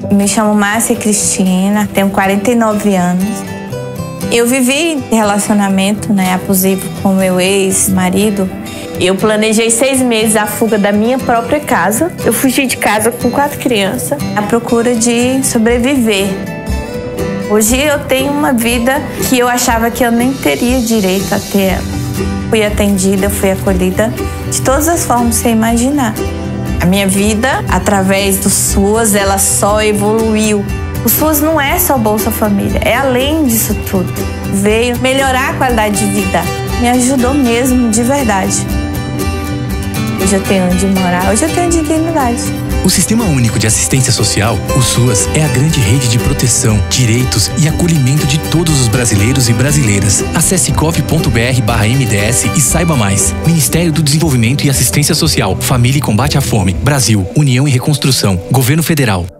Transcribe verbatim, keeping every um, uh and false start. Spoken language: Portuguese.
Me chamo Márcia Cristina, tenho quarenta e nove anos. Eu vivi relacionamento, né, abusivo com meu ex-marido. Eu planejei seis meses a fuga da minha própria casa. Eu fugi de casa com quatro crianças, à procura de sobreviver. Hoje eu tenho uma vida que eu achava que eu nem teria direito a ter. Fui atendida, fui acolhida de todas as formas que você imaginar. A minha vida, através do SUAS, ela só evoluiu. O SUAS não é só Bolsa Família, é além disso tudo. Veio melhorar a qualidade de vida. Me ajudou mesmo, de verdade. Hoje eu tenho onde morar, hoje eu tenho dignidade. O Sistema Único de Assistência Social, o SUAS, é a grande rede de proteção, direitos e acolhimento de todos os brasileiros e brasileiras. Acesse gov ponto br barra M D S e saiba mais. Ministério do Desenvolvimento e Assistência Social, Família e Combate à Fome, Brasil, União e Reconstrução, Governo Federal.